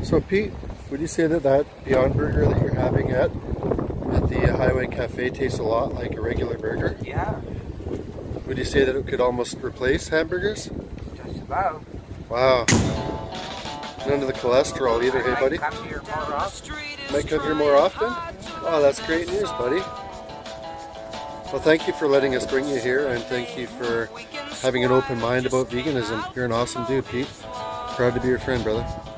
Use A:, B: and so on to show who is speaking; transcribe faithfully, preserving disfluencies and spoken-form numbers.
A: So Pete, would you say that that Beyond Burger that you're having at at the Highway Cafe tastes a lot like a regular burger?
B: Yeah.
A: Would you say that it could almost replace hamburgers?
B: Just about.
A: Wow. None of the cholesterol either, hey buddy?
B: Come here more often.
A: Might come here more often? Oh, that's great news, buddy. Well, thank you for letting us bring you here, and thank you for having an open mind about veganism. You're an awesome dude, Pete. Proud to be your friend, brother.